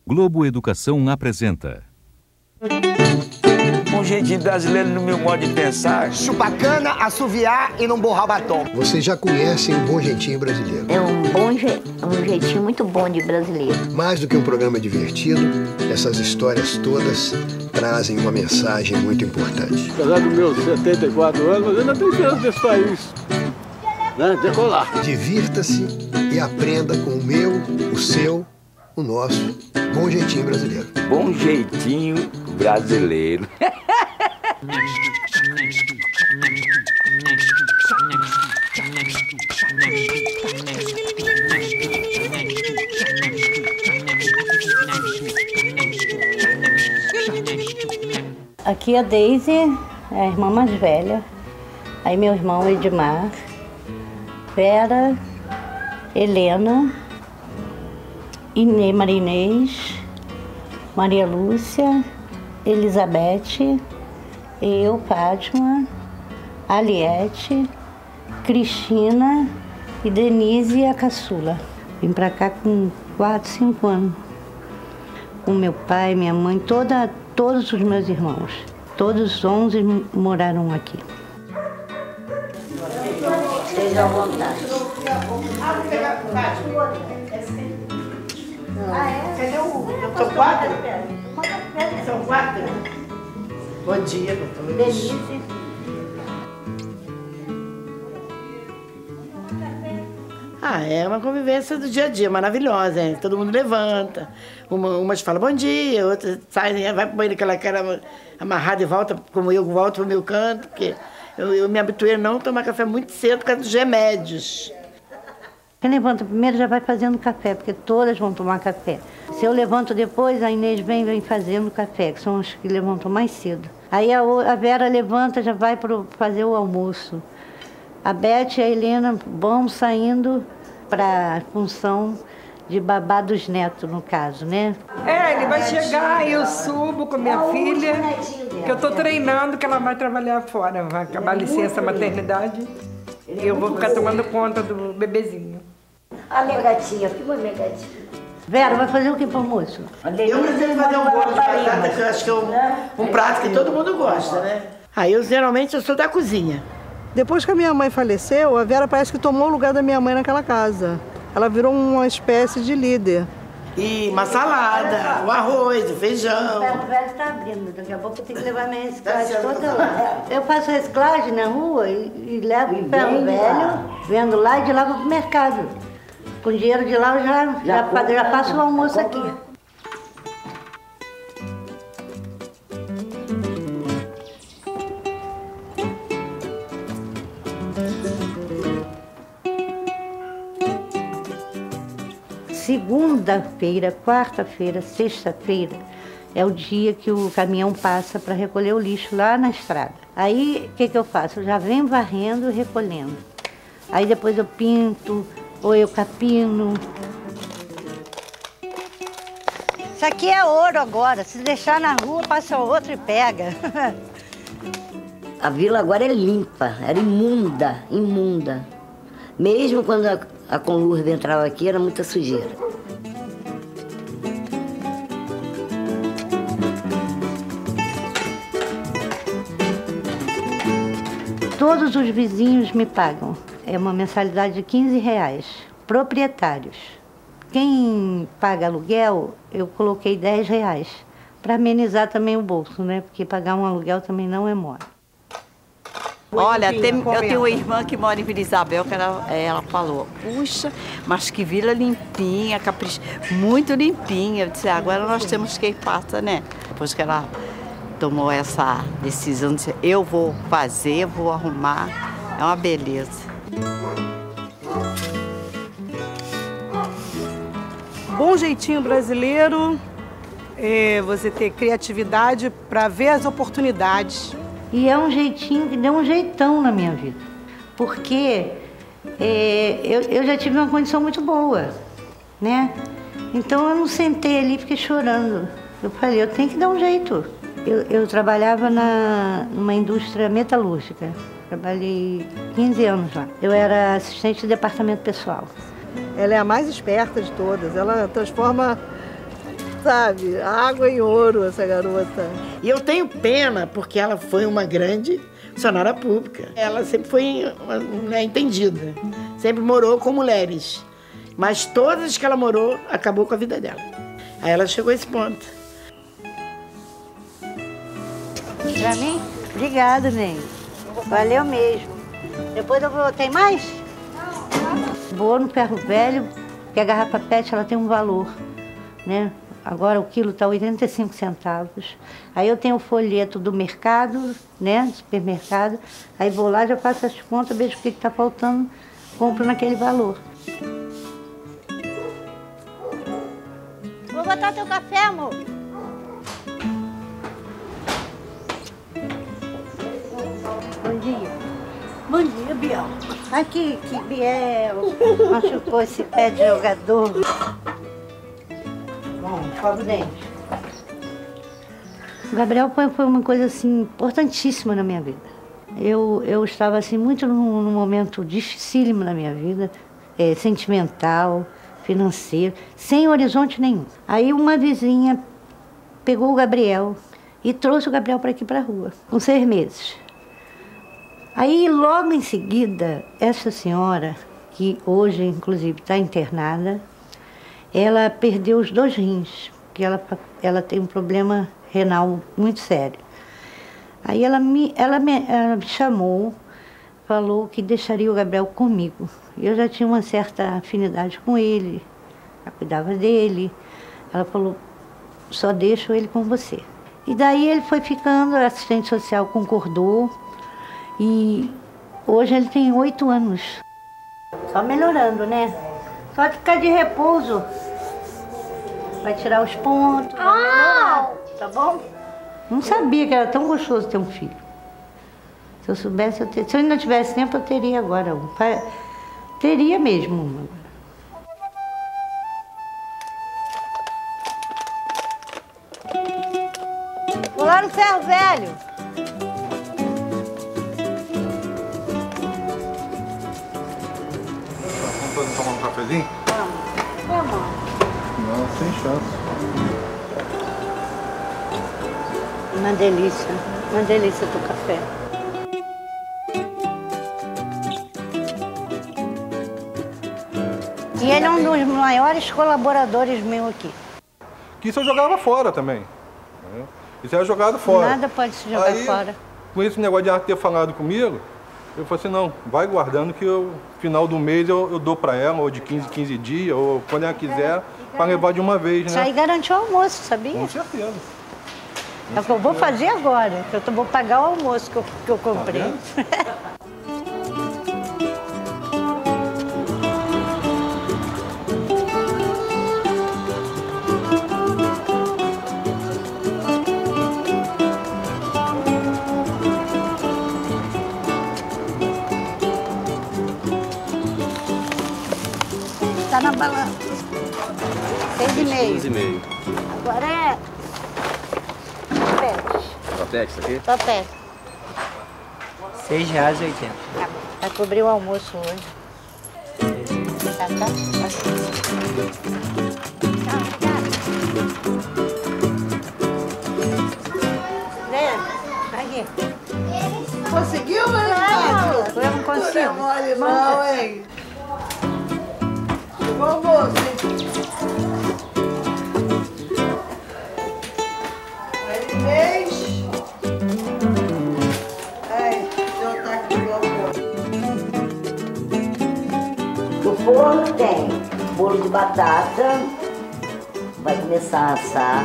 Globo Educação apresenta. Um jeitinho brasileiro no meu modo de pensar. Chupacana, assoviar e não borrar batom. Vocês já conhecem o Bom Jeitinho Brasileiro. É um jeitinho muito bom de brasileiro. Mais do que um programa divertido, essas histórias todas trazem uma mensagem muito importante. Apesar dos meus 74 anos, mas ainda tenho chance desse país, né, decolar. Divirta-se e aprenda com o meu, o seu, o nosso Bom Jeitinho Brasileiro. Bom jeitinho brasileiro. Aqui a Deise é a irmã mais velha, aí meu irmão Edmar, Vera, Helena, Marinês, Maria Lúcia, Elizabeth, eu, Fátima, Aliete, Cristina e Denise, a caçula. Vim pra cá com 4, 5 anos, com meu pai, minha mãe, todos os meus irmãos. Todos os 11 moraram aqui. Seja à vontade. Cadê o... São 4? São 4? Bom dia, doutor. Denise. É uma convivência do dia a dia, maravilhosa, hein? Todo mundo levanta, umas falam bom dia, outras saem, vai pro banheiro com aquela cara amarrada e volta, como eu volto pro meu canto, porque eu me habituei a não tomar café muito cedo por causa dos remédios. Quem levanta primeiro já vai fazendo café, porque todas vão tomar café. Se eu levanto depois, a Inês vem fazendo café, que são as que levantam mais cedo. Aí a Vera levanta, já vai fazer o almoço. A Beth e a Helena vão saindo para a função de babá dos netos, no caso, né? Ele vai chegar e eu subo com minha filha, que eu estou treinando, que ela vai trabalhar fora, vai acabar a licença maternidade. E eu vou ficar tomando conta do bebezinho. A minha gatinha, que minha gatinha. Vera, vai fazer o que para o almoço? Eu pretendo fazer um bolo de batata, que eu acho que é um prato que todo mundo gosta, né? Geralmente eu sou da cozinha. Depois que a minha mãe faleceu, a Vera parece que tomou o lugar da minha mãe naquela casa. Ela virou uma espécie de líder. E uma salada, o arroz, o feijão. O velho está abrindo, daqui a pouco eu tenho que levar minha reciclagem toda lá. Eu faço reciclagem na rua e levo o ferro velho, vendo lá e de lá vou pro mercado. Com dinheiro de lá eu já faço o almoço aqui. Segunda-feira, quarta-feira, sexta-feira é o dia que o caminhão passa para recolher o lixo lá na estrada. Aí, o que eu faço? Eu já venho varrendo e recolhendo. Aí depois eu pinto, ou eu capino. Isso aqui é ouro agora. Se deixar na rua, passa outro e pega. A vila agora é limpa, era imunda, imunda. Mesmo quando a Conlurb entrava aqui, era muita sujeira. Todos os vizinhos me pagam. É uma mensalidade de R$15, proprietários. Quem paga aluguel, eu coloquei R$10, para amenizar também o bolso, né? Porque pagar um aluguel também não é mole. Olha, eu tenho uma irmã que mora em Vila Isabel, que ela falou, puxa, mas que vila limpinha, muito limpinha. Eu disse, agora nós temos que ir passa, né? Depois que ela tomou essa decisão, disse, eu vou fazer, vou arrumar, é uma beleza. Bom jeitinho brasileiro, você ter criatividade para ver as oportunidades. E é um jeitinho que deu um jeitão na minha vida, porque eu já tive uma condição muito boa, né? Então eu não sentei ali e fiquei chorando. Eu falei, eu tenho que dar um jeito. Eu trabalhava numa indústria metalúrgica, trabalhei 15 anos lá. Eu era assistente de departamento pessoal. Ela é a mais esperta de todas, ela transforma sabe? Água em ouro, essa garota. E eu tenho pena, porque ela foi uma grande funcionária pública. Ela sempre foi uma mulher entendida, sempre morou com mulheres. Mas todas as que ela morou, acabou com a vida dela. Aí ela chegou a esse ponto. Pra mim? Obrigada, Ney. Valeu mesmo. Depois eu vou... Tem mais? Vou no ferro velho, porque a garrafa PET ela tem um valor, né? Agora o quilo está 85 centavos. Aí eu tenho o folheto do mercado, né? Do supermercado. Aí vou lá, já faço as contas, vejo o que está faltando, compro naquele valor. Vou botar teu café, amor. Bom dia. Bom dia, Biel. Aqui, que Biel machucou esse pé de jogador. Bom, escova o dente. O Gabriel foi uma coisa assim importantíssima na minha vida. Eu estava assim muito num momento dificílimo na minha vida, sentimental, financeiro, sem horizonte nenhum. Aí uma vizinha pegou o Gabriel e trouxe o Gabriel para aqui para a rua, com 6 meses. Aí, logo em seguida, essa senhora, que hoje, inclusive, está internada, ela perdeu os 2 rins, porque ela tem um problema renal muito sério. Aí ela me chamou, falou que deixaria o Gabriel comigo. Eu já tinha uma certa afinidade com ele, eu cuidava dele. Ela falou, só deixo ele com você. E daí ele foi ficando, a assistente social concordou. E hoje ele tem 8 anos. Só melhorando, né? Só ficar de repouso. Vai tirar os pontos, vai melhorar, tá bom? Não sabia que era tão gostoso ter um filho. Se eu soubesse, se eu ainda tivesse tempo, eu teria agora um. Teria mesmo um. Vou lá no ferro velho. Vamos tomar um cafezinho? Vamos. Não, sem chance. Uma delícia do café. E ele é um dos maiores colaboradores meu aqui. Que isso eu jogava fora também. Né? Isso era jogado fora. Nada pode se jogar fora. Com esse negócio de ela ter falado comigo, eu falei assim, não, vai guardando que no final do mês eu dou para ela, ou de 15 dias, ou quando ela quiser, para levar de uma vez, né? Isso aí garantiu o almoço, sabia? Com certeza. É o que eu vou fazer agora, que eu vou pagar o almoço que eu comprei. Tá Tá na balança. 6,5. 6,5. Agora é... Papete, isso aqui? Papete. R$6,80. Tá bom. Vai cobrir o almoço hoje. Tá? Aqui. Conseguiu, né? Eu não consigo. Não é mole não, hein? Chegou o almoço, hein? No forno tem bolo de batata, vai começar a assar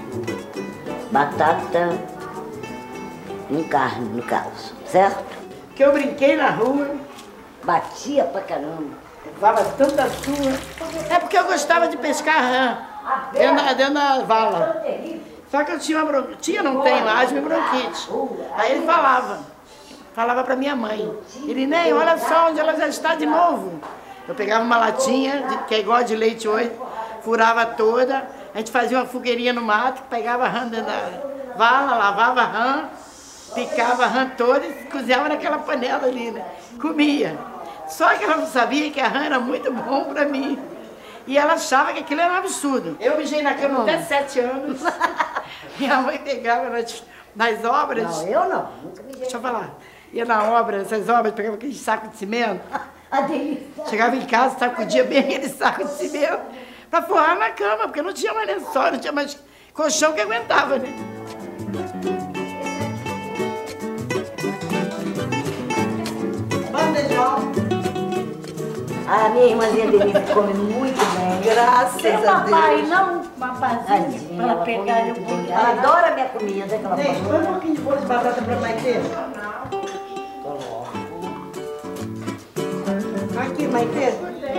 batata em carne, no caso, certo? Que eu brinquei na rua. Batia pra caramba. Levava tanta sua. É porque eu gostava de pescar rã, dentro da vala. Só que eu tinha uma bronquite, não tem mais, minha bronquite. Aí ele falava pra minha mãe, Irinei, olha só onde ela já está de novo. Eu pegava uma latinha, que é igual de leite hoje, furava toda, a gente fazia uma fogueirinha no mato, pegava a rã dentro da vala, lavava a rã, picava a rã toda e cozinhava naquela panela ali, né? Comia. Só que ela não sabia que a rã era muito bom pra mim. E ela achava que aquilo era um absurdo. Eu mijei na cama até 7 anos. Minha mãe pegava nas obras. Não, eu não. Nunca mijei. Deixa eu falar. Ia na obra, essas obras, pegava aquele saco de cimento. Chegava em casa, sacudia bem aquele saco de cimento pra forrar na cama, porque não tinha mais lençol, não tinha mais colchão que aguentava, né? A minha irmãzinha Denise come muito bem, graças a Deus. Papai, não uma pazinha para pegar eu vou. Ela adora a minha comida, que ela Gente, põe um pouquinho de bolo de batata pra Maitê. Aqui, Maitê.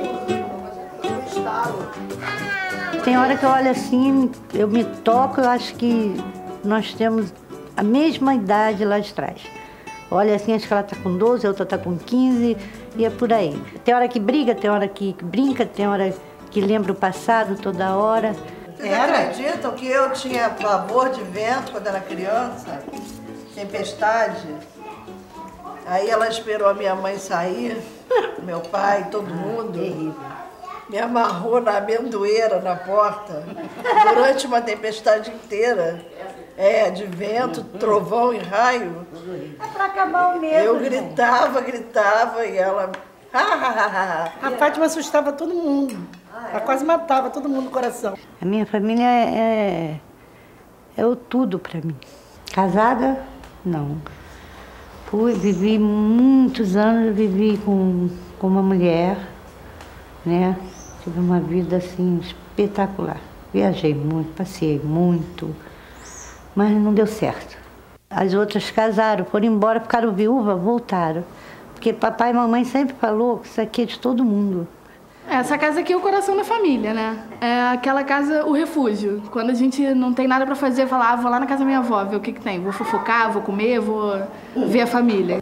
Tem hora que eu olho assim, eu me toco, eu acho que nós temos a mesma idade lá de trás. Olha assim, acho que ela tá com 12, a outra tá com 15 e é por aí. Tem hora que briga, tem hora que brinca, tem hora que lembra o passado toda hora. Vocês acreditam que eu tinha pavor de vento quando era criança? Tempestade. Aí ela esperou a minha mãe sair, meu pai, todo mundo. Me amarrou na amendoeira, na porta, durante uma tempestade inteira. De vento, trovão e raio. É pra acabar o medo. Eu gritava e ela... A Fátima assustava todo mundo. Ela quase matava todo mundo no coração. A minha família é o tudo pra mim. Casada? Não. Vivi muitos anos, vivi com uma mulher, né? Tive uma vida assim espetacular. Viajei muito, passei muito, mas não deu certo. As outras casaram, foram embora, ficaram viúvas, voltaram. Porque papai e mamãe sempre falou que isso aqui é de todo mundo. Essa casa aqui é o coração da família, né? É aquela casa, o refúgio. Quando a gente não tem nada pra fazer, fala, vou lá na casa da minha avó, ver o que tem. Vou fofocar, vou comer, vou ver a família.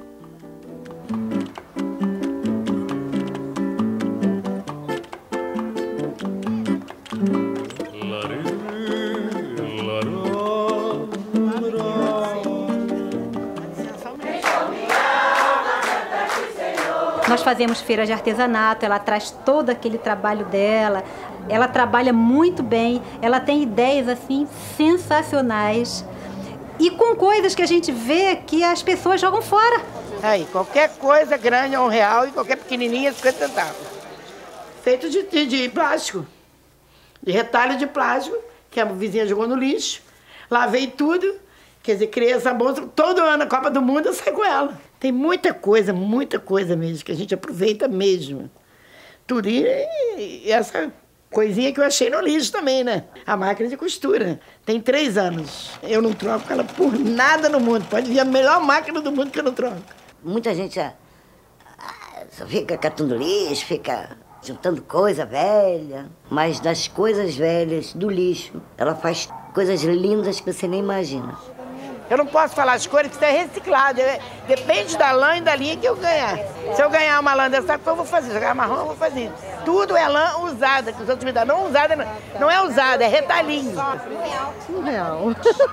Nós fazemos feira de artesanato, ela traz todo aquele trabalho dela, ela trabalha muito bem, ela tem ideias assim sensacionais e com coisas que a gente vê que as pessoas jogam fora. Aí, qualquer coisa grande é R$1 e qualquer pequenininha é 50 centavos. Feito de plástico, de retalho de plástico, que a vizinha jogou no lixo, lavei tudo, quer dizer, criei essa bolsa, todo ano a Copa do Mundo eu saio com ela. Tem muita coisa mesmo, que a gente aproveita mesmo. Tudo. E essa coisinha que eu achei no lixo também, né? A máquina de costura. Tem 3 anos. Eu não troco ela por nada no mundo. Pode vir a melhor máquina do mundo que eu não troco. Muita gente só fica catando lixo, fica juntando coisa velha. Mas das coisas velhas, do lixo, ela faz coisas lindas que você nem imagina. Eu não posso falar as cores, que isso é reciclado. Depende da lã e da linha que eu ganhar. Se eu ganhar uma lã dessa cor, eu vou fazer. Se eu ganhar marrom, eu vou fazer. Tudo é lã usada, que os outros me dão. Não usada, não é usada, é retalhinho. R$1.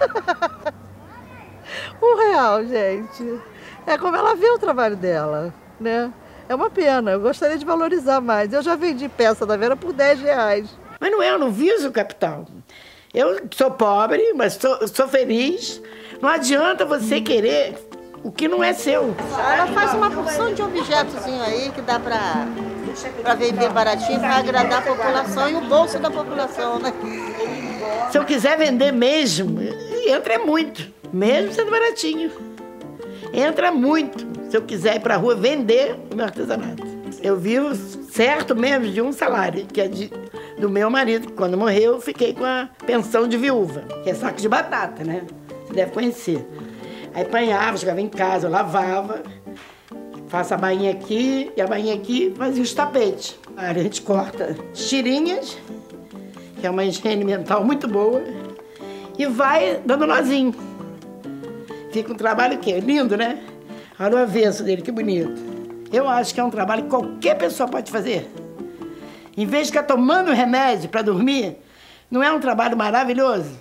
R$1, gente. É como ela vê o trabalho dela, né? É uma pena, eu gostaria de valorizar mais. Eu já vendi peça da Vera por R$10. Mas não é, eu não viso o capital. Eu sou pobre, mas sou feliz. Não adianta você querer o que não é seu. Ela faz uma porção de objetozinho aí que dá pra vender baratinho, pra agradar a população e o bolso da população, né? Se eu quiser vender mesmo, entra muito, mesmo sendo baratinho. Entra muito, se eu quiser ir pra rua vender o meu artesanato. Eu vivo certo mesmo de um salário, que é do meu marido, que quando morreu eu fiquei com a pensão de viúva, que é saco de batata, né? Você deve conhecer. Aí apanhava, chegava em casa, eu lavava, faço a bainha aqui e a bainha aqui, fazia os tapetes. Aí a gente corta tirinhas, que é uma higiene mental muito boa, e vai dando nozinho. Fica um trabalho que é lindo, né? Olha o avesso dele, que bonito. Eu acho que é um trabalho que qualquer pessoa pode fazer. Em vez de ficar tomando remédio para dormir, não é um trabalho maravilhoso?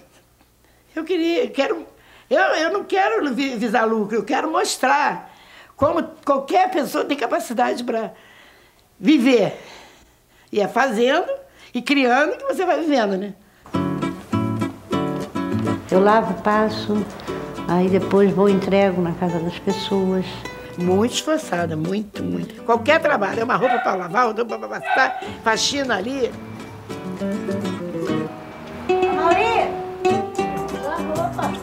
Eu não quero visar lucro, eu quero mostrar como qualquer pessoa tem capacidade para viver. E é fazendo e criando que você vai vivendo, né? Eu lavo, passo, aí depois vou e entrego na casa das pessoas. Muito esforçada, muito, muito. Qualquer trabalho, é uma roupa para lavar, outra para passar, faxina ali. Mauri! Lava roupa.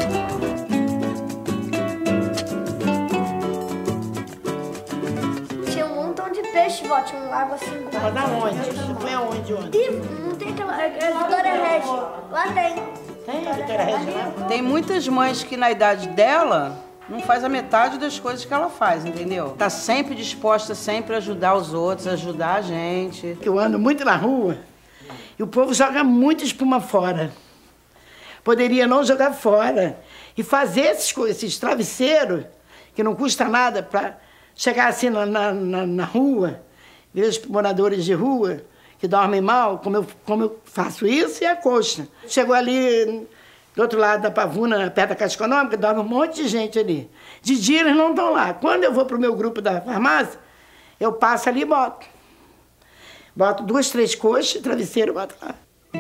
Tinha um montão de peixe, vó, tinha um lago assim. Mas aonde? Foi aonde? Não tem aquela... Vitória Regia. Lá tem. Tem a Vitória Regia lá? Tem muitas mães que na idade dela não faz a metade das coisas que ela faz, entendeu? Tá sempre disposta, sempre a ajudar os outros, ajudar a gente. Eu ando muito na rua e o povo joga muita espuma fora. Poderia não jogar fora e fazer esses travesseiros, que não custa nada, para chegar assim na rua, ver os moradores de rua que dormem mal, como eu faço isso, e a coxa. Chegou ali do outro lado da Pavuna, perto da Caixa Econômica, dorme um monte de gente ali. De dia eles não estão lá. Quando eu vou pro meu grupo da farmácia, eu passo ali e boto. Boto 2, 3 coxas, travesseiro, boto lá.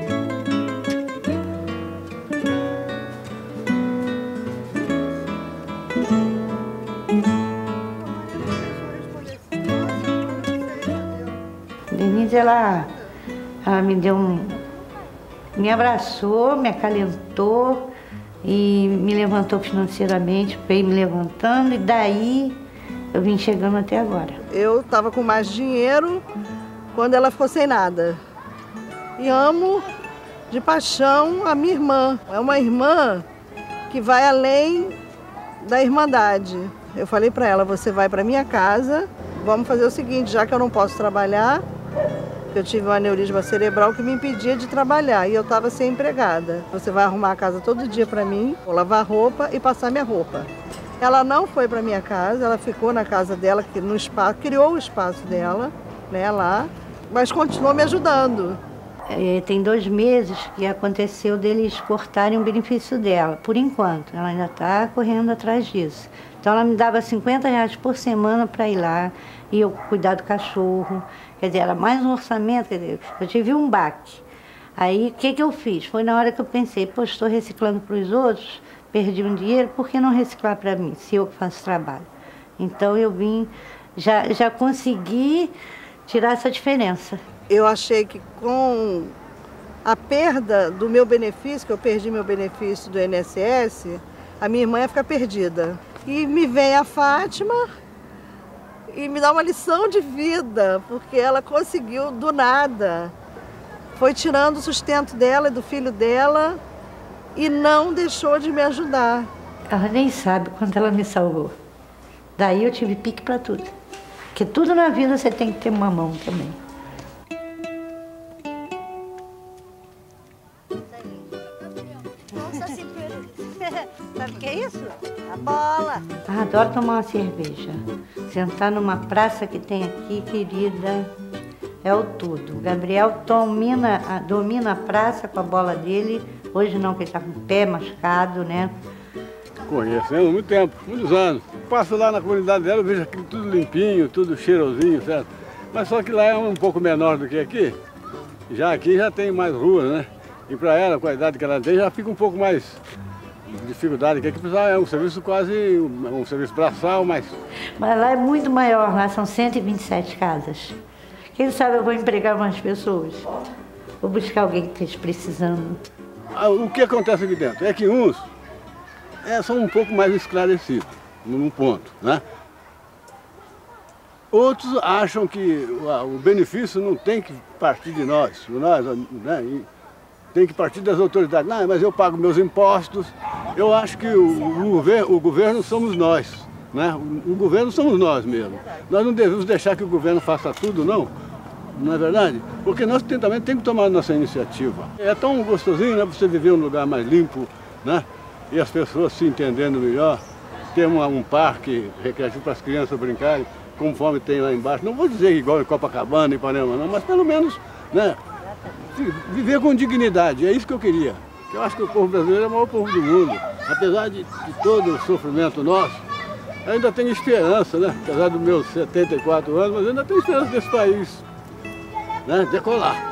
Denise, ela me deu me abraçou, me acalentou e me levantou financeiramente, veio me levantando e daí eu vim chegando até agora. Eu estava com mais dinheiro quando ela ficou sem nada. E amo de paixão a minha irmã. É uma irmã que vai além da irmandade. Eu falei para ela, você vai para minha casa, vamos fazer o seguinte, já que eu não posso trabalhar, eu tive um aneurisma cerebral que me impedia de trabalhar e eu estava sem empregada. Você vai arrumar a casa todo dia para mim, vou lavar roupa e passar minha roupa. Ela não foi para minha casa, ela ficou na casa dela, no espaço, criou o espaço dela, né, lá, mas continuou me ajudando. Tem 2 meses que aconteceu deles cortarem o benefício dela, por enquanto. Ela ainda está correndo atrás disso. Então ela me dava R$50 por semana para ir lá e eu cuidar do cachorro. Quer dizer, era mais um orçamento, quer dizer, eu tive um baque. Aí o que eu fiz? Foi na hora que eu pensei, pô, estou reciclando para os outros, perdi um dinheiro, por que não reciclar para mim, se eu que faço trabalho? Então eu vim, já consegui tirar essa diferença. Eu achei que com a perda do meu benefício, que eu perdi meu benefício do INSS, a minha irmã ia ficar perdida. E me vem a Fátima e me dá uma lição de vida, porque ela conseguiu do nada. Foi tirando o sustento dela e do filho dela e não deixou de me ajudar. Ela nem sabe quanto ela me salvou. Daí eu tive pique para tudo. Porque tudo na vida você tem que ter uma mão também. Sabe o que é isso? A bola. Adoro tomar uma cerveja. Sentar numa praça que tem aqui, querida, é o tudo. O Gabriel domina a praça com a bola dele. Hoje não, que ele está com o pé machucado, né? Conhecendo há muito tempo, muitos anos. Passo lá na comunidade dela, eu vejo aquilo tudo limpinho, tudo cheirosinho, certo? Mas só que lá é um pouco menor do que aqui. Já aqui já tem mais ruas, né? E para ela, com a idade que ela tem, já fica um pouco mais dificuldade, que aqui é um serviço quase, um serviço braçal, mas lá é muito maior, lá são 127 casas. Quem sabe eu vou empregar mais pessoas. Vou buscar alguém que esteja precisando. O que acontece aqui dentro é que uns são um pouco mais esclarecidos, num ponto, né? Outros acham que o benefício não tem que partir de nós, né? Tem que partir das autoridades. Não, mas eu pago meus impostos. Eu acho que o governo somos nós, né? O governo somos nós mesmo. Nós não devemos deixar que o governo faça tudo, não. Não é verdade? Porque nós também temos que tomar a nossa iniciativa. É tão gostosinho, né? Você viver num lugar mais limpo, né? E as pessoas se entendendo melhor. Ter um parque recreativo para as crianças brincarem, conforme tem lá embaixo. Não vou dizer igual em Copacabana, Ipanema, não, mas pelo menos, né? Viver com dignidade, é isso que eu queria. Eu acho que o povo brasileiro é o maior povo do mundo. Apesar de todo o sofrimento nosso, eu ainda tenho esperança, né? Apesar dos meus 74 anos, mas eu ainda tenho esperança desse país, né? Decolar.